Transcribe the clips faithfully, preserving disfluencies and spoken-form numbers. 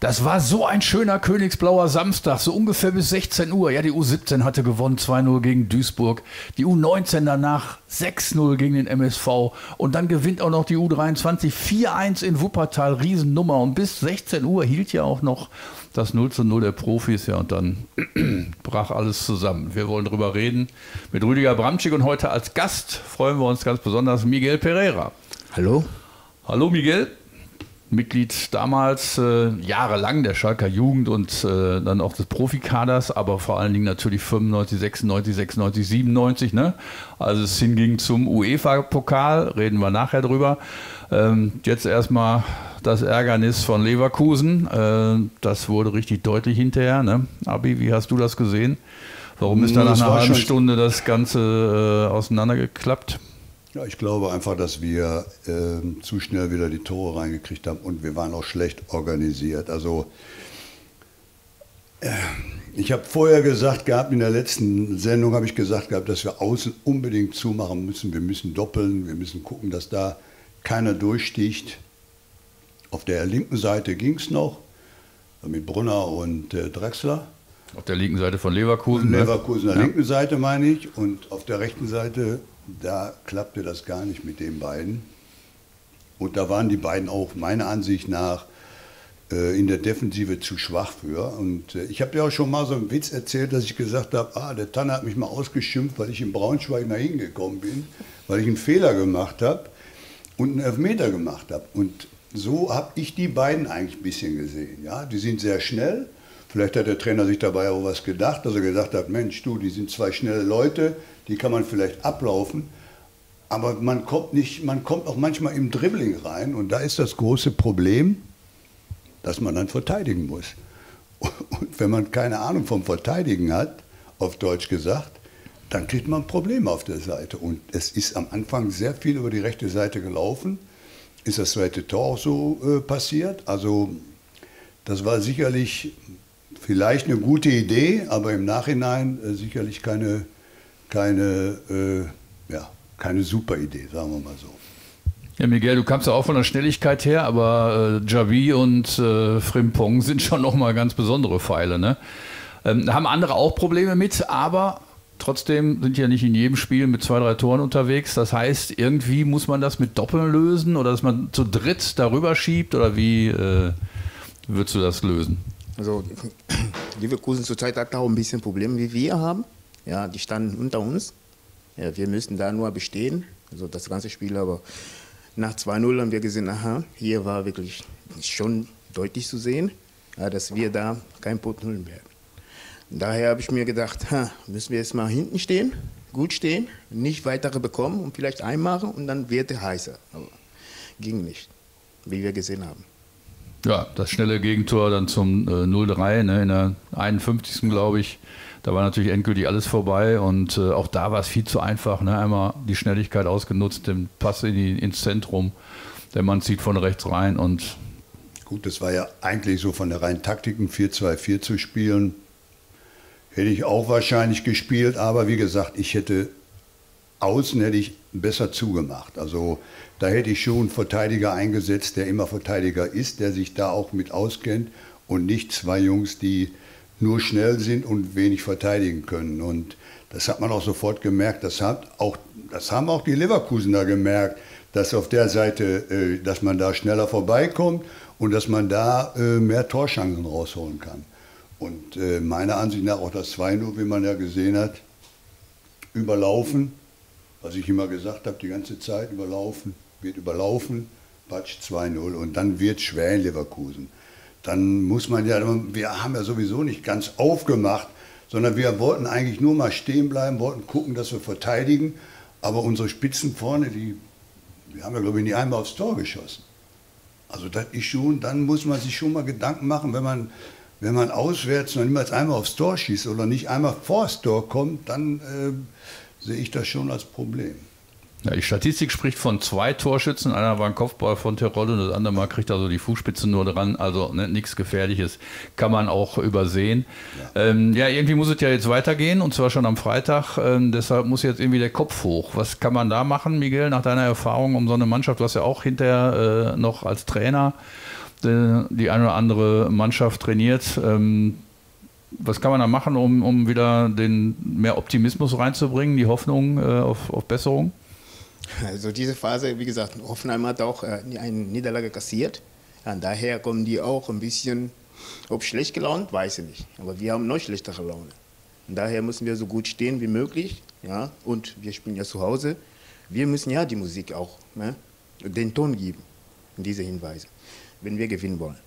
Das war so ein schöner königsblauer Samstag, so ungefähr bis sechzehn Uhr. Ja, die U siebzehn hatte gewonnen, zwei null gegen Duisburg. Die U neunzehn danach sechs null gegen den M S V. Und dann gewinnt auch noch die U dreiundzwanzig vier eins in Wuppertal, Riesennummer. Und bis sechzehn Uhr hielt ja auch noch das null zu null der Profis. Ja, und dann brach alles zusammen. Wir wollen drüber reden mit Rüdiger Bramczyk und heute als Gast freuen wir uns ganz besonders Miguel Pereira. Hallo. Hallo Miguel. Mitglied damals äh, jahrelang der Schalker Jugend und äh, dann auch des Profikaders, aber vor allen Dingen natürlich fünfundneunzig, sechsundneunzig, sechsundneunzig, siebenundneunzig, ne? Also es hinging zum UEFA-Pokal, reden wir nachher drüber. Ähm, jetzt erstmal das Ärgernis von Leverkusen, äh, das wurde richtig deutlich hinterher, ne? Abi, wie hast du das gesehen? Warum ist da nach einer halben Stunde das Ganze äh, auseinandergeklappt? Ja, ich glaube einfach, dass wir äh, zu schnell wieder die Tore reingekriegt haben und wir waren auch schlecht organisiert. Also äh, ich habe vorher gesagt gehabt, in der letzten Sendung habe ich gesagt gehabt, dass wir außen unbedingt zumachen müssen. Wir müssen doppeln, wir müssen gucken, dass da keiner durchsticht. Auf der linken Seite ging es noch, mit Brunner und äh, Drexler. Auf der linken Seite von Leverkusen. Leverkusen, ne? der ja. linken Seite meine ich, und auf der rechten Seite, da klappte das gar nicht mit den beiden. Und da waren die beiden auch meiner Ansicht nach äh, in der Defensive zu schwach für. Und äh, ich habe dir auch schon mal so einen Witz erzählt, dass ich gesagt habe, ah, der Tanner hat mich mal ausgeschimpft, weil ich in Braunschweig nach hingekommen bin, weil ich einen Fehler gemacht habe und einen Elfmeter gemacht habe. Und so habe ich die beiden eigentlich ein bisschen gesehen. Ja? Die sind sehr schnell. Vielleicht hat der Trainer sich dabei auch was gedacht, dass er gesagt hat, Mensch, du, die sind zwei schnelle Leute, die kann man vielleicht ablaufen, aber man kommt nicht, man kommt auch manchmal im Dribbling rein und da ist das große Problem, dass man dann verteidigen muss. Und wenn man keine Ahnung vom Verteidigen hat, auf Deutsch gesagt, dann kriegt man Probleme auf der Seite. Und es ist am Anfang sehr viel über die rechte Seite gelaufen, ist das zweite Tor auch so äh, passiert. Also das war sicherlich vielleicht eine gute Idee, aber im Nachhinein äh, sicherlich keine keine, äh, ja, keine super Idee, sagen wir mal so. Ja, Miguel, du kamst ja auch von der Schnelligkeit her, aber äh, Xavi und äh, Frimpong sind schon nochmal ganz besondere Pfeile, ne? Ähm, haben andere auch Probleme mit, aber trotzdem sind ja nicht in jedem Spiel mit zwei, drei Toren unterwegs. Das heißt, irgendwie muss man das mit Doppeln lösen oder dass man zu dritt darüber schiebt oder wie äh, würdest du das lösen? Also Leverkusen zurzeit hat auch ein bisschen Probleme, wie wir haben. Ja, die standen unter uns. Ja, wir müssten da nur bestehen, also das ganze Spiel. Aber nach zwei null haben wir gesehen, aha, hier war wirklich schon deutlich zu sehen, ja, dass wir da kein Punkt holen werden. Daher habe ich mir gedacht, ha, müssen wir jetzt mal hinten stehen, gut stehen, nicht weitere bekommen und vielleicht einmachen und dann wird es heißer. Aber ging nicht, wie wir gesehen haben. Ja, das schnelle Gegentor dann zum äh, null drei, ne, in der einundfünfzigsten glaube ich. Da war natürlich endgültig alles vorbei und äh, auch da war es viel zu einfach. Ne? Einmal die Schnelligkeit ausgenutzt, den Pass in die, ins Zentrum. Der Mann zieht von rechts rein und... Gut, das war ja eigentlich so von der reinen Taktik, ein vier zwei vier zu spielen. Hätte ich auch wahrscheinlich gespielt, aber wie gesagt, ich hätte außen hätte ich besser zugemacht. Also da hätte ich schon einen Verteidiger eingesetzt, der immer Verteidiger ist, der sich da auch mit auskennt und nicht zwei Jungs, die nur schnell sind und wenig verteidigen können. Und das hat man auch sofort gemerkt. Das, hat auch, das haben auch die Leverkusener gemerkt, dass auf der Seite, äh, dass man da schneller vorbeikommt und dass man da äh, mehr Torchancen rausholen kann. Und äh, meiner Ansicht nach auch das zwei null, wie man ja gesehen hat, überlaufen, was ich immer gesagt habe, die ganze Zeit überlaufen, wird überlaufen, Patsch zwei null und dann wird es schwer in Leverkusen. Dann muss man ja, wir haben ja sowieso nicht ganz aufgemacht, sondern wir wollten eigentlich nur mal stehen bleiben, wollten gucken, dass wir verteidigen, aber unsere Spitzen vorne, die, die haben ja glaube ich nie einmal aufs Tor geschossen. Also das ist schon, dann muss man sich schon mal Gedanken machen, wenn man, wenn man auswärts noch niemals einmal aufs Tor schießt oder nicht einmal vors Tor kommt, dann äh, sehe ich das schon als Problem. Ja, die Statistik spricht von zwei Torschützen. Einer war ein Kopfball von Terodde und das andere Mal kriegt also die Fußspitze nur dran. Also ne, nichts Gefährliches, kann man auch übersehen. Ja. Ähm, ja, irgendwie muss es ja jetzt weitergehen und zwar schon am Freitag. Ähm, deshalb muss jetzt irgendwie der Kopf hoch. Was kann man da machen, Miguel, nach deiner Erfahrung um so eine Mannschaft? Du hast ja auch hinterher äh, noch als Trainer die, die eine oder andere Mannschaft trainiert. Ähm, was kann man da machen, um, um wieder den mehr Optimismus reinzubringen, die Hoffnung äh, auf, auf Besserung? Also diese Phase, wie gesagt, Hoffenheim hat auch äh, eine Niederlage kassiert. Ja, daher kommen die auch ein bisschen, ob schlecht gelaunt, weiß ich nicht. Aber wir haben noch schlechtere Laune. Und daher müssen wir so gut stehen wie möglich. Ja? Und wir spielen ja zu Hause. Wir müssen ja die Musik auch, ne, den Ton geben, diese Hinweise, wenn wir gewinnen wollen.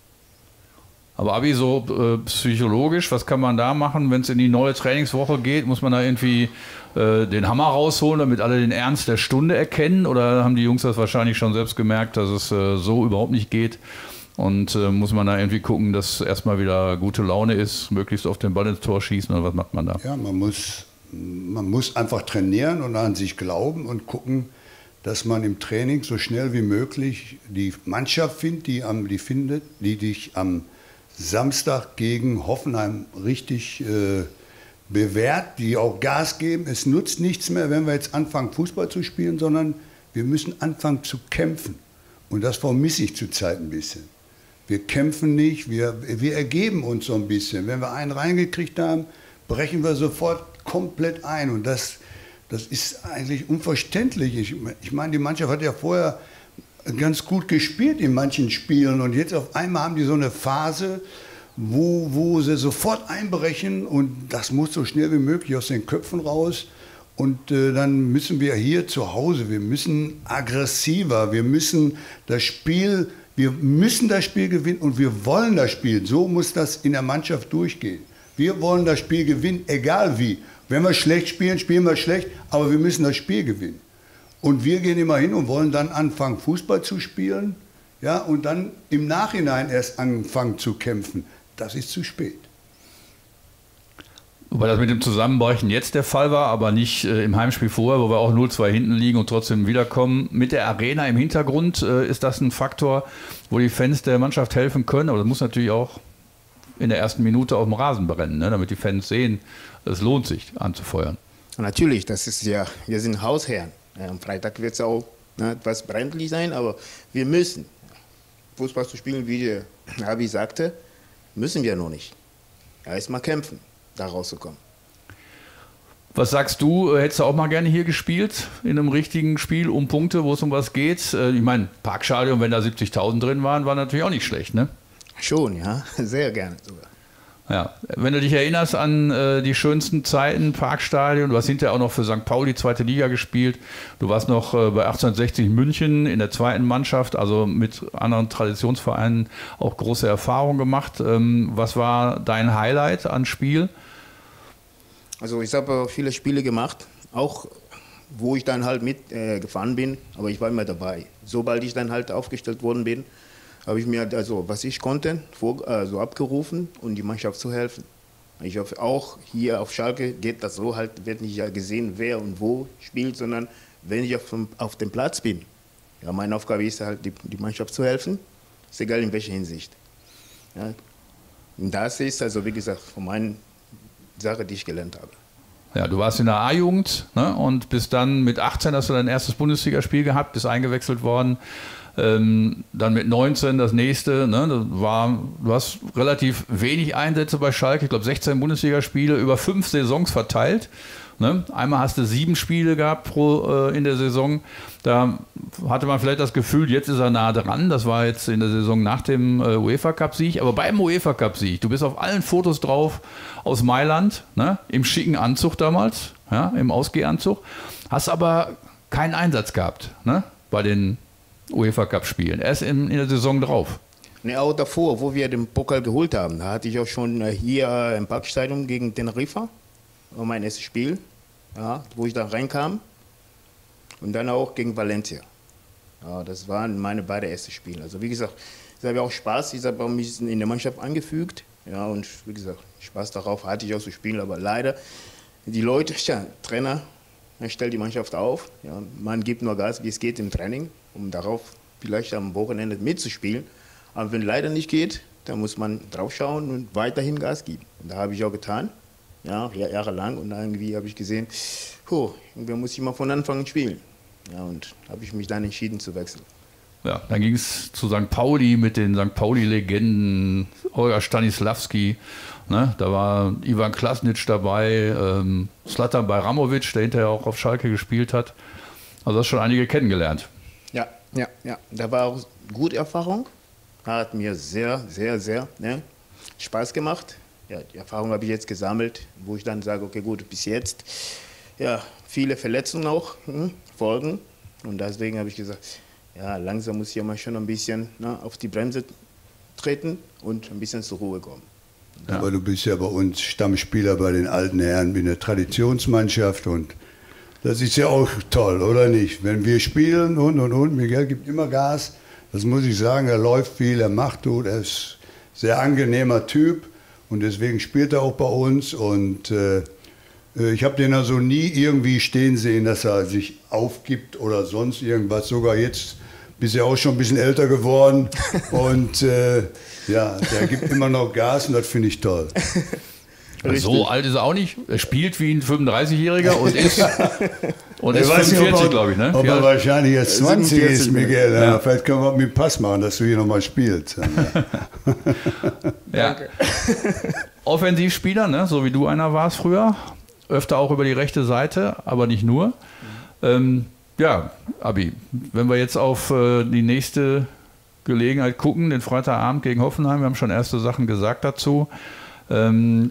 Aber Abi, so äh, psychologisch, was kann man da machen, wenn es in die neue Trainingswoche geht? Muss man da irgendwie äh, den Hammer rausholen, damit alle den Ernst der Stunde erkennen? Oder haben die Jungs das wahrscheinlich schon selbst gemerkt, dass es äh, so überhaupt nicht geht? Und äh, muss man da irgendwie gucken, dass erstmal wieder gute Laune ist, möglichst auf den Ball ins Tor schießen, oder was macht man da? Ja, man muss, man muss einfach trainieren und an sich glauben und gucken, dass man im Training so schnell wie möglich die Mannschaft findet, die, am, die findet, die dich am Samstag gegen Hoffenheim richtig äh, bewährt, die auch Gas geben. Es nutzt nichts mehr, wenn wir jetzt anfangen, Fußball zu spielen, sondern wir müssen anfangen zu kämpfen. Und das vermisse ich zurzeit ein bisschen. Wir kämpfen nicht, wir, wir ergeben uns so ein bisschen. Wenn wir einen reingekriegt haben, brechen wir sofort komplett ein. Und das, das ist eigentlich unverständlich. Ich, ich meine, die Mannschaft hat ja vorher ganz gut gespielt in manchen Spielen. Und jetzt auf einmal haben die so eine Phase, wo, wo sie sofort einbrechen. Und das muss so schnell wie möglich aus den Köpfen raus. Und äh, dann müssen wir hier zu Hause, wir müssen aggressiver, wir müssen das Spiel, wir müssen das Spiel gewinnen und wir wollen das Spiel. So muss das in der Mannschaft durchgehen. Wir wollen das Spiel gewinnen, egal wie. Wenn wir schlecht spielen, spielen wir schlecht, aber wir müssen das Spiel gewinnen. Und wir gehen immer hin und wollen dann anfangen, Fußball zu spielen, ja, und dann im Nachhinein erst anfangen zu kämpfen. Das ist zu spät. Wobei das mit dem Zusammenbrechen jetzt der Fall war, aber nicht äh, im Heimspiel vorher, wo wir auch null zwei hinten liegen und trotzdem wiederkommen. Mit der Arena im Hintergrund äh, ist das ein Faktor, wo die Fans der Mannschaft helfen können. Aber das muss natürlich auch in der ersten Minute auf dem Rasen brennen, ne? Damit die Fans sehen, es lohnt sich anzufeuern. Natürlich, das ist ja, wir sind Hausherren. Ja, am Freitag wird es auch, ne, etwas brenzlig sein, aber wir müssen. Fußball zu spielen, wie der Abi sagte, müssen wir noch nicht. Ja, erstmal kämpfen, da rauszukommen. Was sagst du, hättest du auch mal gerne hier gespielt, in einem richtigen Spiel um Punkte, wo es um was geht? Ich meine, Parkstadion, wenn da siebzigtausend drin waren, war natürlich auch nicht schlecht, ne? Schon, ja, sehr gerne sogar. Ja, wenn du dich erinnerst an äh, die schönsten Zeiten, Parkstadion, du hast hinterher auch noch für Sankt Pauli zweite Liga gespielt, du warst noch äh, bei achtzehnhundertsechzig in München in der zweiten Mannschaft, also mit anderen Traditionsvereinen auch große Erfahrungen gemacht. Ähm, was war dein Highlight an Spiel? Also ich habe viele Spiele gemacht, auch wo ich dann halt mitgefahren äh, bin, aber ich war immer dabei. Sobald ich dann halt aufgestellt worden bin, habe ich mir also, was ich konnte, vor, also abgerufen, um die Mannschaft zu helfen. Ich hoffe, auch hier auf Schalke geht das so, halt wird nicht ja gesehen, wer und wo spielt, sondern wenn ich auf, auf dem Platz bin. Ja, meine Aufgabe ist halt, die, die Mannschaft zu helfen, ist egal in welcher Hinsicht. Ja, und das ist also, wie gesagt, von meinen Sachen, die ich gelernt habe. Ja, du warst in der A-Jugend, ne, und bist dann mit achtzehn hast du dein erstes Bundesligaspiel gehabt, bist eingewechselt worden. Ähm, dann mit neunzehn das nächste, ne, das war, du hast relativ wenig Einsätze bei Schalke, ich glaube sechzehn Bundesligaspiele über fünf Saisons verteilt. Ne? Einmal hast du sieben Spiele gehabt pro, äh, in der Saison, da hatte man vielleicht das Gefühl, jetzt ist er nah dran, das war jetzt in der Saison nach dem äh, UEFA-Cup-Sieg, aber beim UEFA-Cup-Sieg, du bist auf allen Fotos drauf aus Mailand, ne? Im schicken Anzug damals, ja, im Ausgehanzug, hast aber keinen Einsatz gehabt, ne? Bei den UEFA-Cup-Spielen, erst in, in der Saison drauf. Ne, auch davor, wo wir den Pokal geholt haben, da hatte ich auch schon hier im Parkstadion gegen Teneriffa, war mein erstes Spiel, ja, wo ich da reinkam, und dann auch gegen Valencia. Ja, das waren meine beiden ersten Spiele. Also wie gesagt, ich habe auch Spaß, ich habe auch mich in der Mannschaft angefügt, ja, und wie gesagt, Spaß darauf hatte ich auch zu spielen, aber leider, die Leute, ja, Trainer, er stellt die Mannschaft auf, ja, man gibt nur Gas, wie es geht im Training, um darauf vielleicht am Wochenende mitzuspielen. Aber wenn es leider nicht geht, dann muss man drauf schauen und weiterhin Gas geben. Und da habe ich auch getan, ja, jahrelang. Und irgendwie habe ich gesehen, oh, irgendwie muss ich mal von Anfang an spielen. Ja, und habe ich mich dann entschieden zu wechseln. Ja, dann ging es zu Sankt Pauli mit den Sankt Pauli-Legenden, Olga Stanislavski, ne? Da war Ivan Klasnic dabei, ähm, Zlatan Bajramovic, der hinterher auch auf Schalke gespielt hat. Also hast schon einige kennengelernt. Ja, ja, ja. Da war auch gute Erfahrung. Hat mir sehr, sehr, sehr ne, Spaß gemacht. Ja, die Erfahrung habe ich jetzt gesammelt, wo ich dann sage, okay, gut, bis jetzt, ja, viele Verletzungen auch hm, folgen. Und deswegen habe ich gesagt, ja, langsam muss ich ja mal schon ein bisschen ne, auf die Bremse treten und ein bisschen zur Ruhe kommen. Ja. Aber du bist ja bei uns Stammspieler bei den alten Herren in der Traditionsmannschaft und das ist ja auch toll, oder nicht? Wenn wir spielen und und und, Miguel gibt immer Gas, das muss ich sagen, er läuft viel, er macht gut, er ist ein sehr angenehmer Typ und deswegen spielt er auch bei uns und äh, ich habe den also nie irgendwie stehen sehen, dass er sich aufgibt oder sonst irgendwas, sogar jetzt bist ja auch schon ein bisschen älter geworden und äh, ja, der gibt immer noch Gas und das finde ich toll. Richtig. So alt ist er auch nicht. Er spielt wie ein fünfunddreißigjähriger und ist, und ist fünfundvierzig, glaube ich. Ne? Ob er wahrscheinlich jetzt zwanzig ist, Miguel. Ja. Ja, vielleicht können wir mit dem Pass machen, dass du hier nochmal spielst. Ja. Offensivspieler, ne? So wie du einer warst früher. Öfter auch über die rechte Seite, aber nicht nur. Mhm. Ähm, ja, Abi, wenn wir jetzt auf äh, die nächste Gelegenheit gucken, den Freitagabend gegen Hoffenheim, wir haben schon erste Sachen gesagt dazu. Ähm,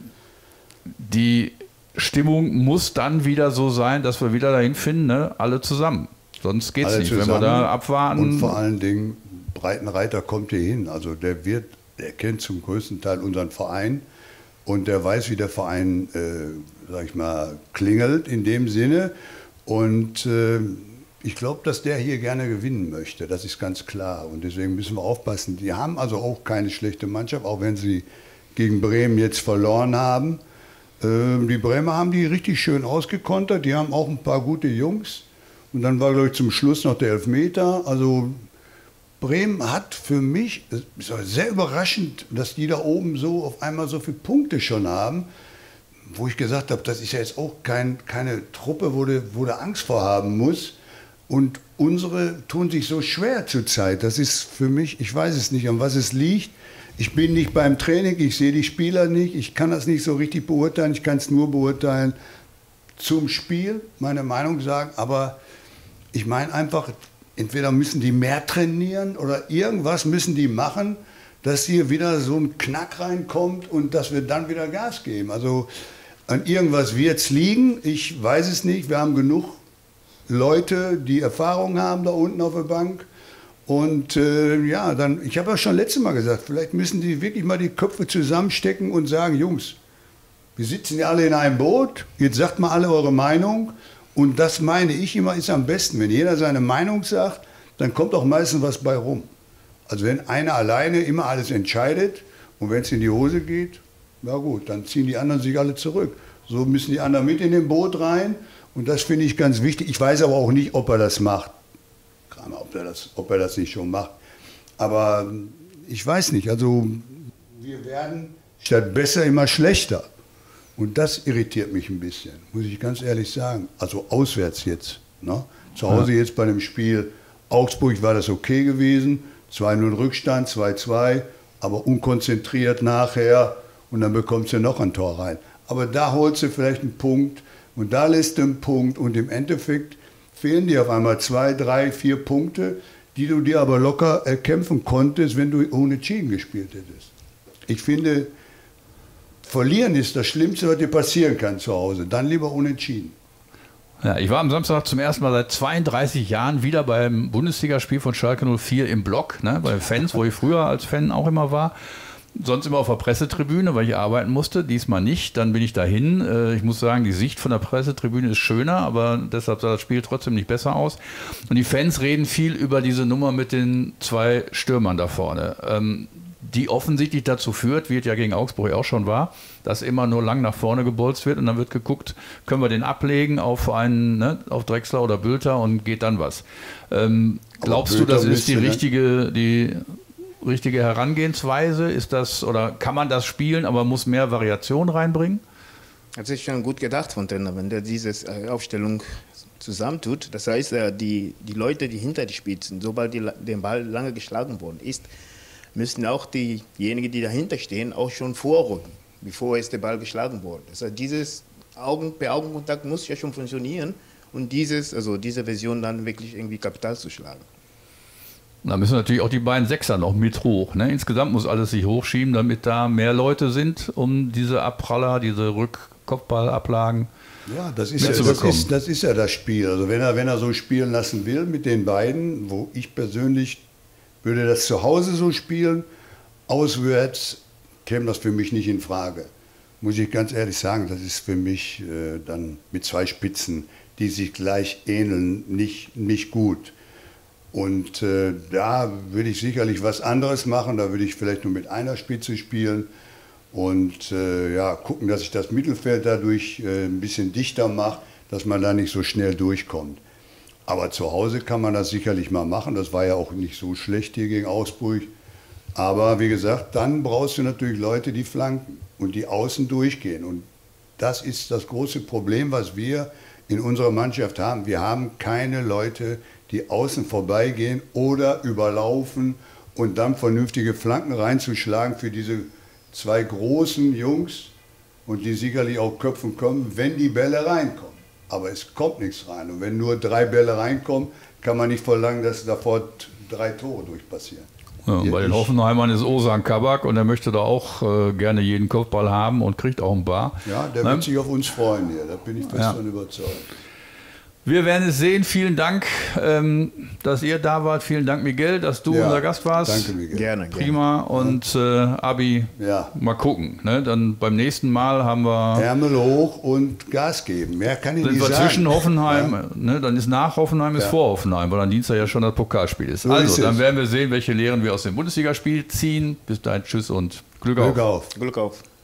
die Stimmung muss dann wieder so sein, dass wir wieder dahin finden, ne? Alle zusammen. Sonst geht es nicht, zusammen. Wenn wir da abwarten. Und vor allen Dingen, Breitenreiter kommt hier hin. Also der wird, der kennt zum größten Teil unseren Verein und der weiß, wie der Verein, äh, sag ich mal, klingelt in dem Sinne. Und äh, ich glaube, dass der hier gerne gewinnen möchte. Das ist ganz klar. Und deswegen müssen wir aufpassen. Die haben also auch keine schlechte Mannschaft, auch wenn sie gegen Bremen jetzt verloren haben. Ähm, die Bremer haben die richtig schön ausgekontert. Die haben auch ein paar gute Jungs. Und dann war, glaube ich, zum Schluss noch der Elfmeter. Also Bremen hat für mich, es ist sehr überraschend, dass die da oben so auf einmal so viele Punkte schon haben. Wo ich gesagt habe, das ist ja jetzt auch kein, keine Truppe, wo du, wo du Angst vor haben musst. Und unsere tun sich so schwer zurzeit. Das ist für mich, ich weiß es nicht, an was es liegt. Ich bin nicht beim Training, ich sehe die Spieler nicht, ich kann das nicht so richtig beurteilen, ich kann es nur beurteilen zum Spiel, meine Meinung sagen, aber ich meine einfach, entweder müssen die mehr trainieren oder irgendwas müssen die machen, dass hier wieder so ein Knack reinkommt und dass wir dann wieder Gas geben. Also an irgendwas wird es liegen, ich weiß es nicht, wir haben genug Leute, die Erfahrung haben da unten auf der Bank. Und äh, ja, dann, ich habe ja schon letztes Mal gesagt, vielleicht müssen die wirklich mal die Köpfe zusammenstecken und sagen, Jungs, wir sitzen ja alle in einem Boot, jetzt sagt mal alle eure Meinung. Und das meine ich immer, ist am besten. Wenn jeder seine Meinung sagt, dann kommt auch meistens was bei rum. Also wenn einer alleine immer alles entscheidet und wenn es in die Hose geht, na gut, dann ziehen die anderen sich alle zurück. So müssen die anderen mit in den Boot rein. Und das finde ich ganz wichtig. Ich weiß aber auch nicht, ob er das macht. Ob er, das, ob er das nicht schon macht. Aber ich weiß nicht. Also wir werden statt besser immer schlechter. Und das irritiert mich ein bisschen, muss ich ganz ehrlich sagen. Also auswärts jetzt. Ne? Zu Hause jetzt bei dem Spiel Augsburg war das okay gewesen. zwei null Rückstand, zwei zwei. Aber unkonzentriert nachher. Und dann bekommst du noch ein Tor rein. Aber da holst du vielleicht einen Punkt. Und da lässt du einen Punkt. Und im Endeffekt fehlen dir auf einmal zwei, drei, vier Punkte, die du dir aber locker erkämpfen konntest, wenn du ohne Schienen gespielt hättest. Ich finde, verlieren ist das Schlimmste, was dir passieren kann zu Hause. Dann lieber unentschieden. Ja, ich war am Samstag zum ersten Mal seit zweiunddreißig Jahren wieder beim Bundesligaspiel von Schalke null vier im Block, ne, bei den Fans, wo ich früher als Fan auch immer war. Sonst immer auf der Pressetribüne, weil ich arbeiten musste, diesmal nicht. Dann bin ich dahin. Ich muss sagen, die Sicht von der Pressetribüne ist schöner, aber deshalb sah das Spiel trotzdem nicht besser aus. Und die Fans reden viel über diese Nummer mit den zwei Stürmern da vorne, die offensichtlich dazu führt, wie es ja gegen Augsburg auch schon war, dass immer nur lang nach vorne gebolzt wird und dann wird geguckt, können wir den ablegen auf einen, ne, auf Drexler oder Bülter und geht dann was. Ähm, glaubst du, das ist die richtige, die richtige Herangehensweise? Ist das, oder kann man das spielen, aber muss mehr Variation reinbringen? hat sich schon gut gedacht von Trainer, wenn der diese Aufstellung zusammentut. Das heißt, die, die Leute, die hinter die Spitzen, sobald die, der Ball lange geschlagen worden ist, müssen auch diejenigen, die dahinter stehen, auch schon vorrücken, bevor es der Ball geschlagen wurde. Das heißt, dieses Augen, per Augenkontakt muss ja schon funktionieren und dieses, also diese Version dann wirklich irgendwie Kapital zu schlagen. Da müssen natürlich auch die beiden Sechser noch mit hoch. Ne? Insgesamt muss alles sich hochschieben, damit da mehr Leute sind, um diese Abpraller, diese Rückkopfballablagen ja, das ist ja, das, ist, das ist ja das Spiel. Also wenn er, wenn er so spielen lassen will mit den beiden, wo ich persönlich würde das zu Hause so spielen, auswärts käme das für mich nicht in Frage. Muss ich ganz ehrlich sagen, das ist für mich äh, dann mit zwei Spitzen, die sich gleich ähneln, nicht, nicht gut. Und äh, da würde ich sicherlich was anderes machen, da würde ich vielleicht nur mit einer Spitze spielen und äh, ja, gucken, dass ich das Mittelfeld dadurch äh, ein bisschen dichter mache, dass man da nicht so schnell durchkommt. Aber zu Hause kann man das sicherlich mal machen, das war ja auch nicht so schlecht hier gegen Augsburg. Aber wie gesagt, dann brauchst du natürlich Leute, die flanken und die außen durchgehen. Und das ist das große Problem, was wir in unserer Mannschaft haben. Wir haben keine Leute, die außen vorbeigehen oder überlaufen und dann vernünftige Flanken reinzuschlagen für diese zwei großen Jungs und die sicherlich auch köpfen können, wenn die Bälle reinkommen. Aber es kommt nichts rein. Und wenn nur drei Bälle reinkommen, kann man nicht verlangen, dass sofort drei Tore durchpassieren. Ja, bei den Hoffenheimern ist Ozan Kabak und er möchte da auch äh, gerne jeden Kopfball haben und kriegt auch ein paar. Ja, der ne? wird sich auf uns freuen hier, da bin ich fest ja. davon überzeugt. Wir werden es sehen. Vielen Dank, ähm, dass ihr da wart. Vielen Dank, Miguel, dass du ja, unser Gast warst. Danke, Miguel. Gerne, Prima. gerne. Und äh, Abi, ja. mal gucken. Ne? Dann beim nächsten Mal haben wir... Ärmel hoch und Gas geben. Mehr kann ich sind nicht wir sagen. Zwischen Hoffenheim, ja. ne? Dann ist nach Hoffenheim, ist ja. vor Hoffenheim, weil am Dienstag ja schon das Pokalspiel ist. So also, ist dann es. werden wir sehen, welche Lehren wir aus dem Bundesligaspiel ziehen. Bis dahin, tschüss und Glück, Glück auf. auf. Glück auf.